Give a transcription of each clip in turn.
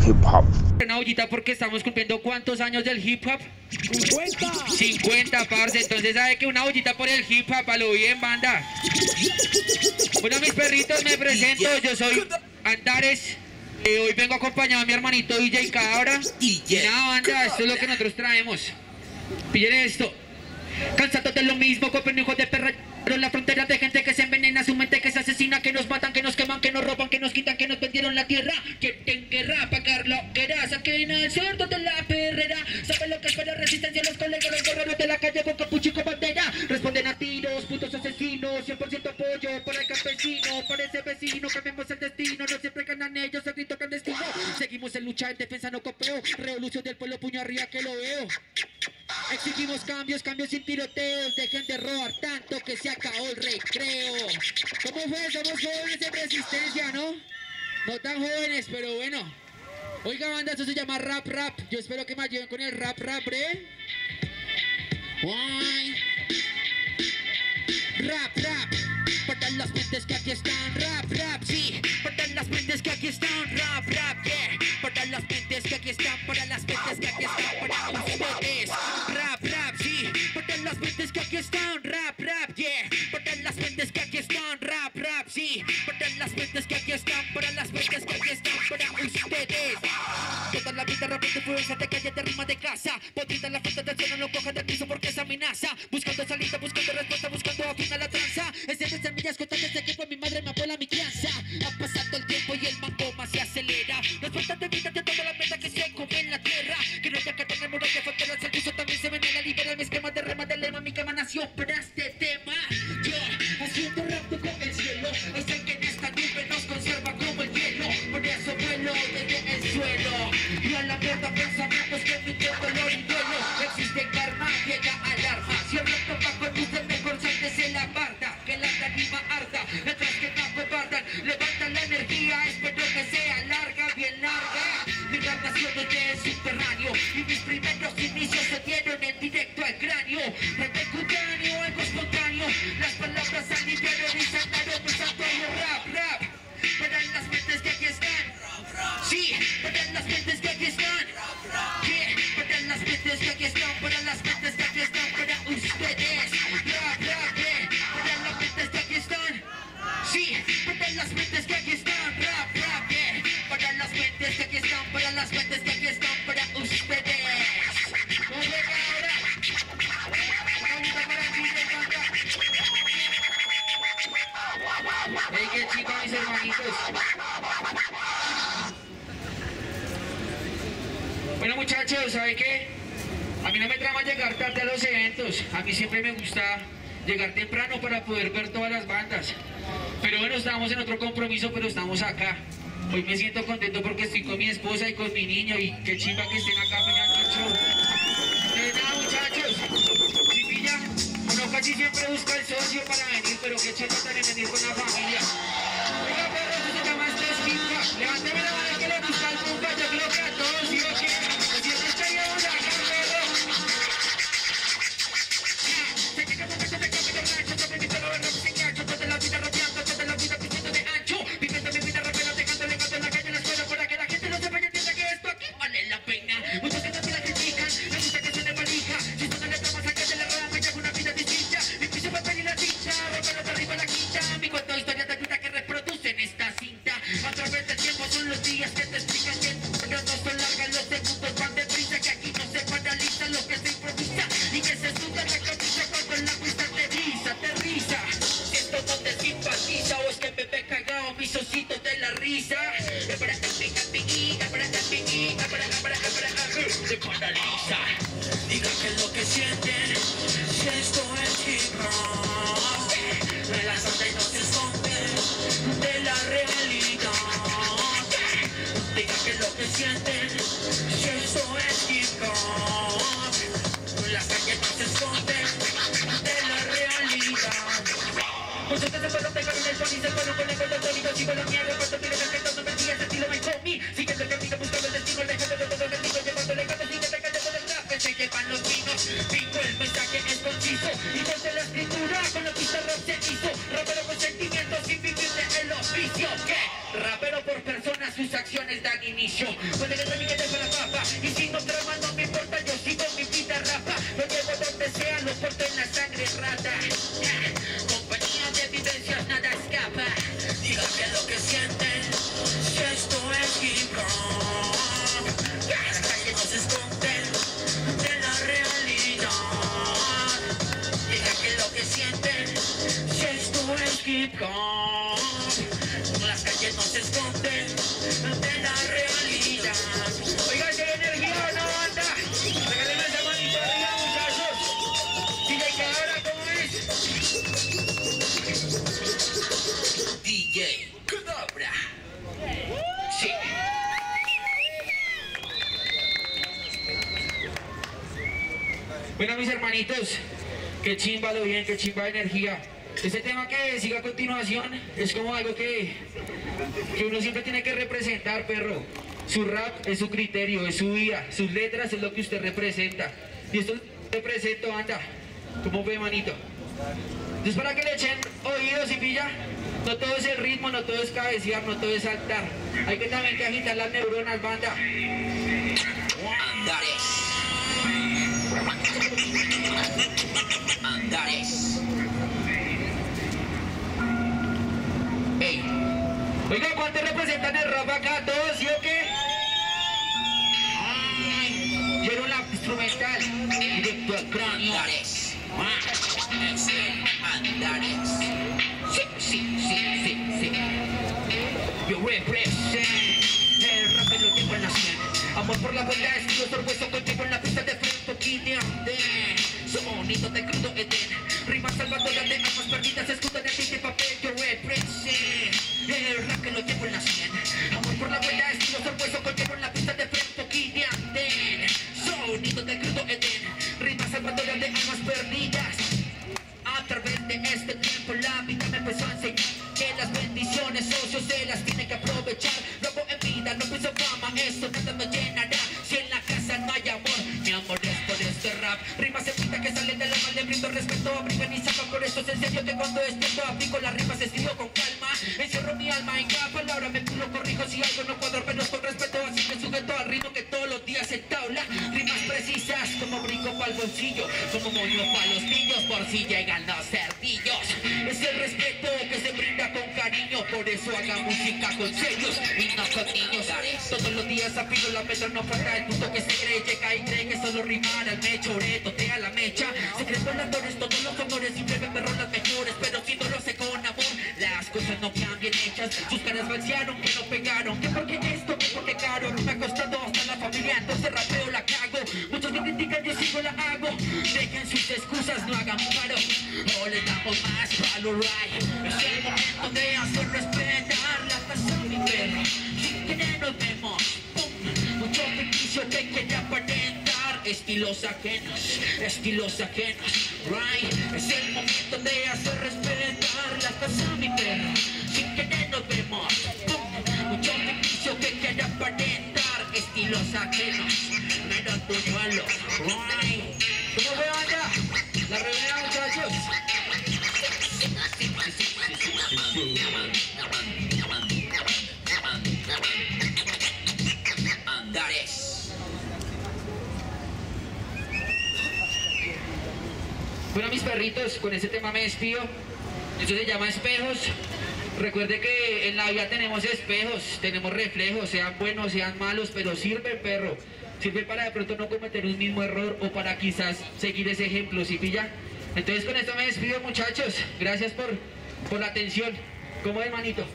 hip hop. Una ollita porque estamos cumpliendo ¿cuántos años del hip hop? 50. 50, parce. Entonces sabe que una ollita por el hip hop, a lo bien, banda. Bueno, mis perritos, me presento. Yo soy Antares. Hoy vengo acompañado a mi hermanito DJ Cabra. Y nada, banda, esto es lo que nosotros traemos. Pillen esto. Cansados de lo mismo, copen hijos de perra. Pero la frontera de gente que se envenena, su mente que se asesina, que nos matan, que nos queman, que nos roban, que nos quitan, que nos vendieron la tierra, que te querrá pagar lo que era. Saquen al cerdo de la perrera. Saben lo que es para resistencia, los colegas, los guerreros de la calle con capucho y con bandera. Responden a tiros, putos asesinos, 100% apoyo para el campesino, para ese vecino, cambiamos el destino, no siempre ganan ellos, el grito clandestino. Seguimos en lucha, en defensa no copeo, revolución del pueblo, puño arriba que lo veo. Exigimos cambios, cambios sin tiroteos, dejen de robar tanto que se acabó el recreo. ¿Cómo fue? Somos jóvenes en resistencia, ¿no? No tan jóvenes, pero bueno. Oiga, banda, eso se llama rap. Yo espero que me ayuden con el rap, ¿eh? Guay. Rap, para las mentes que aquí están, rap, sí, para las mentes que aquí están, rap, yeah, para las mentes que aquí están, para las mentes que aquí están, para ustedes, rap, sí, para las mentes que aquí están, rap, yeah, para las mentes que aquí están, rap, sí, para las mentes que aquí están, para las mentes que aquí están, para ustedes. Toda la vida rápido influencia de calle, de rima de casa, podrida la falta del cielo, no coja del piso porque es amenaza, buscando salida, buscando respuesta, buscando a final la tranza. Ese de semillas constantes de que con mi madre me abuela mi crianza. Ha pasado el tiempo y el mangoma se acelera. No es falta de vida de toda la meta que se come en la tierra. Que no haya que tener muro que fronteras, el piso también se ven en la libera. Mi esquema de rema de lema, mi cama nació para este tema. Yo, haciendo rapto con el cielo. Es el que en esta nube nos conserva como el hielo. Por eso vuelo desde el suelo. Y a la mierda pensamientos que mi dolor y duelo. Existe karma, llega alarma. Si el rapto va con usted mejor sáltese la barda. Que la tarima arda, mientras que no cobardan. Levantan la energía, espero que sea larga, bien larga. Mi rap nació desde el subterráneo y mis primeros inicios se dieron en directo al cráneo. Retecutáneo, algo espontáneo. Las palabras aliviaron y sanaron mi santuario. Rap, para las mentes que aquí están. Sí, para las mentes que aquí están. Yeah, para las mentes que aquí están, para las mentes que aquí están, para ustedes. Rap, yeah, para las mentes que aquí están. Sí, para las mentes que aquí están, rap, yeah, para las mentes que aquí están, para las mentes que aquí están, para ustedes. ¿Cómo llega ahora? Ahorita para ti, banda. Hey, qué chico, mis hermanitos. Bueno, muchachos, ¿sabe qué? A mí no me trama llegar tarde a los eventos. A mí siempre me gusta llegar temprano para poder ver todas las bandas. Pero bueno, estamos en otro compromiso, pero estamos acá. Hoy me siento contento porque estoy con mi esposa y con mi niño y qué chimba que estén acá apoyando el show. Nada, muchachos, si pilla, uno casi siempre busca el socio para venir, pero qué chimba también venir con la familia. Oiga, perro, eso se llama este esquinca. Levántame la mano que le gusta el compa, yo creo que a todos, ¿sí o qué? Si es esta lleva acá, perro. Sé que como que se me cambia el rancho, se me dice lo verlo, se engancho, toda la vida rodeando, toda la vida pidiendo de ancho. Viviendo mi vida rápida, dejándole gato en la calle, en la escuela, para que la gente no se vaya, entienda que esto aquí vale la pena. Muchos que también la critican, me gusta que se le valija. Si son la letra más allá de la rama, llevo una vida distinta. Mi piso va a pedir la tinta, rómpelo de arriba la quinta. Mi cuento historia de vida que reproducen esta cinta. A través del tiempo son los días que te explican que no son largas, los segundos van deprisa, que aquí no se paraliza lo que se improvisa y que se estudia la camisa cuando en la pista aterriza. Esto donde simpatiza o es que me ve cagado mis ositos de la risa. Se paraliza. Digan qué es lo que sienten, si esto es hip hop. Relajante y no se esconden de la realidad. Digan qué es lo que sienten, si esto es hip hop. Las calles no se esconden de la realidad. Muchos que se fueron pegaron el pony, se fueron con el color bonito, sigo la mierda, cuando tiene que no me digas estilo my homie. Siguiendo el camino, buscando el destino, dejando todo el destino, llevándole gato, sigue pegando por el rap, se llevan los vinos. Pico el mensaje es conciso, igual de la escritura, con la pista rap se hizo. Rapero con sentimientos, sin vivir de el oficio, ¿qué? Rapero por persona, sus acciones dan inicio. Puede que también que la papa. Y si no trama, no me importa, yo sigo mi vida rapa. Lo llevo donde sea, lo porto en la sangre rata. Compañía de vivencias, nada escapa. Dígame lo que sienten, si esto es hip hop. Las calles no se esconden de la realidad. Dígame lo que sienten, si esto es hip hop. Las calles no se esconden de la realidad. Oiga, ¿hay energía o no, anda? Regáleme esa manito arriba, muchachos. DJ, que ahora, ¿cómo es? DJ Cobra. Sí. Bueno, mis hermanitos, que chimba lo bien, que chimba de energía. Este tema que sigue a continuación es como algo que uno siempre tiene que representar, perro. Su rap es su criterio, es su vida, sus letras es lo que usted representa. Y esto represento, anda, como ve, manito. Entonces, para que le echen oídos y pilla, no todo es el ritmo, no todo es cabecear, no todo es saltar. Hay que también que agitar las neuronas, banda. Andares. Andares. Ey. Oiga, ¿cuántos representan el rap acá? ¿Todos, sí o qué? Ay, yo la instrumental, directo al cráneo. Andares. Andares. Sí. Yo represent. El rap lo tengo en la sien. Amor por la verdad, estilo orgulloso contigo en la pista de frente, guineante. Sonido de crudo Edén. Rimas salvadoras de almas perdidas, escudo de tinta y papel. Yo represent. El rap que lo llevo en la sien. Amor por la verdad, estilo orgulloso contigo en la pista de frente, guineante. Sonido de crudo Edén. Rimas salvadoras de almas perdidas. A través de este tiempo la vida me empezó a enseñar que las bendiciones socios se las tiene que aprovechar. Luego en vida no pienso fama, esto nada me llenará. Si en la casa no hay amor, mi amor es por este rap. Rimas en pinta que salen del alma, le brindo respeto, abrigan y sacan. Por eso es en serio que cuando despierto aplico las rimas, escribo con calma. Encierro mi alma en cada palabra, me culo, corrijo si algo no cuadro, pero con respeto. Así que sujeto al ritmo que todos los días en tabla. Rimas precisas como brinco para el bolsillo, como moño para los niños por si llegan los cerdillos. Es el respeto que se brinda con cariño, por eso haga música con serios y no con niños. Todos los días afino la metra, no falta el punto que se cree, llega y cree que solo rimar al mecho, totea la mecha. Se creen voladores, todos los amores siempre ven perros las mejores, pero si no lo hace con amor, las cosas no quedan bien hechas. Sus caras falsearon, que no pegaron, que porque esto, que porque caro, me ha costado hasta la familia, entonces rapeo la cago. Muchos me critican, yo sigo la hago. Dejen sus excusas, no hagan paro, o les damos más valor, right. Es el momento de hacer respetar la casa de mi perro. Sin querer nos vemos, pum. Mucho ficticio que quiere aparentar. Estilos ajenos, right. Es el momento de hacer respetar la casa de mi perro. Sin querer nos vemos, pum. Mucho ficticio que quiere aparentar. Estilos ajenos, menos puñuelos, right. ¿Cómo veo allá? La revela, muchachos. Andares. Bueno, mis perritos, con este tema me despido. Esto se llama espejos. Recuerde que en la vida tenemos espejos, tenemos reflejos, sean buenos, sean malos, pero sirve, perro. Sirve para de pronto no cometer un mismo error o para quizás seguir ese ejemplo, ¿sí pilla? Entonces con esto me despido, muchachos. Gracias por la atención. ¿Cómo es, manito?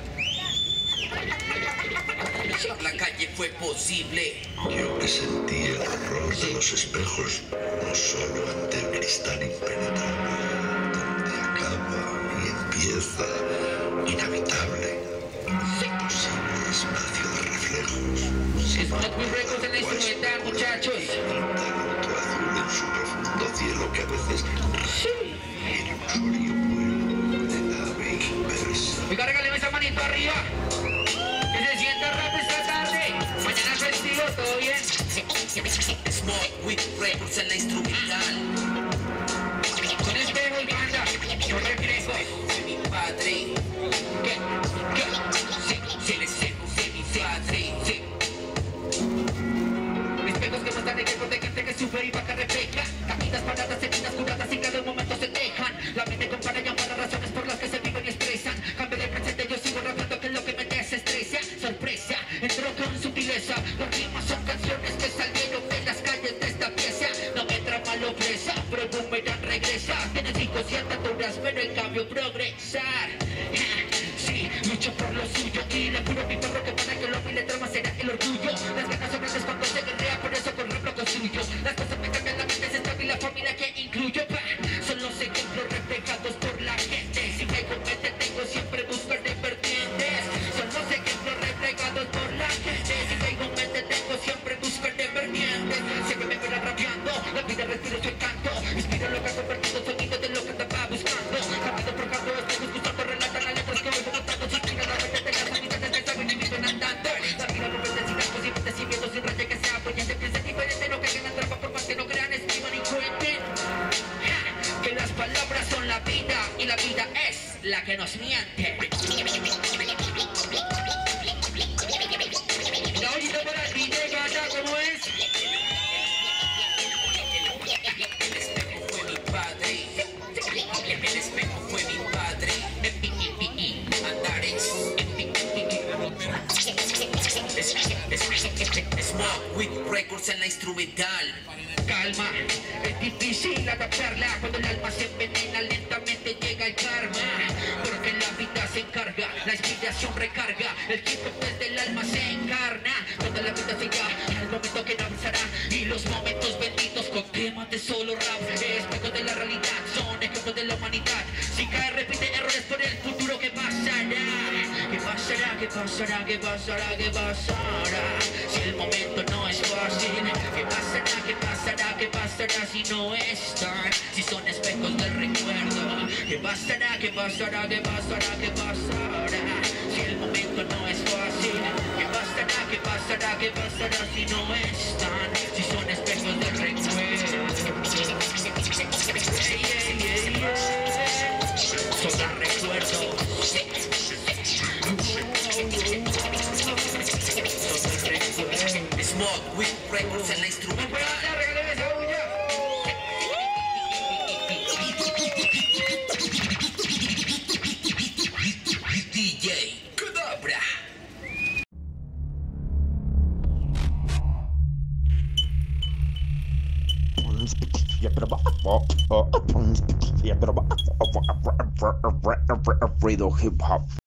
La calle fue posible. Yo que sentí el horror de los espejos, no solo ante el cristal impenetrable, donde acaba y empieza inhabitable, imposible espacio de reflejos. Smoke with Records en la instrumental, muchachos. Otro azul en su profundo cielo que a veces ilusorio vuelo de nave inversa. Oiga, regáleme esa manito arriba. Que se sienta rap esta tarde. Mañana es festivo, ¿todo bien? Smoke with Records en la instrumental. Con espejos, banda, no reflejos. Mi padre. ¿Qué? Sí. reguero de gente que sube y baja refleja. Caminadas paradas, heridas curadas y cada momento se dejan. La mente compara y ampara razones por las que se viven y expresan. Cambio de presente, yo sigo rapeando que es lo que me desestresa. Sorpresa, entro con sutileza. Las rimas son canciones que salieron de las calles de esta pieza. No me trama lo presa, pero el boomerang regresa. Tienes hijos y ataduras, pero en cambio progresar. Sí, lucho por lo suyo y le juro a mi perro que para que lo mi trama será el orgullo. Las ganas son grandes cuando se guerrea, por eso con rap lo construyo. Las cosas me cambian, la mente es estable y la familia que incluyo. Son los ejemplos reflejados por la gente. Si caigo en mente tengo siempre buscar de vertientes. Son los ejemplos reflejados por la gente. Si caigo en mente tengo siempre buscar de vertientes. Siempre me verán rapeando, la vida respiro su encanto. Inspiro lo que ha convertido sonido de lo que estaba buscando. Rápido procando, estoy escuchando, relatan las letras que voy contando. Si tira la mente de las unidades que saben y viven andando. La vida no necesita posibles y miedos sin raya que se apoyen. Se piensa diferente, no caigan en trampa por más que no crean, escriban y cuenten. Que las palabras son la vida y la vida es la que nos miente. La ollita para el DJ, gata, ¿cómo es? El espejo fue mi padre. El espejo fue mi padre. Andares. Smoke with Records en la instrumental. Calma, es difícil adaptarla cuando el alma se envenena, lentamente llega el karma. Porque la vida se encarga, la inspiración recarga, el hip hop desde el alma se encarna. Cuando la vida se llega, el momento que no avanzará y los momentos benditos con temas de solo rap. Espejo de la realidad, son ejemplos de la humanidad. Si cae, repite errores por el futuro, ¿qué pasará? ¿Qué pasará? ¿Qué pasará? ¿Qué pasará? ¿Qué pasará? Si el momento no es fácil, ¿qué pasará? ¿Qué pasará? ¿Qué pasará si no están? Si son espejos del recuerdo, ¿qué pasará? ¿Qué pasará? ¿Qué pasará? ¿Qué pasará? Si el momento no es fácil, ¿qué pasará? ¿Qué pasará? ¿Qué pasará si no están? Si son espejos del recuerdo. Son el recuerdo. Smoke with Records en la instrumental. DJ Kadabra. Ruido hip hop.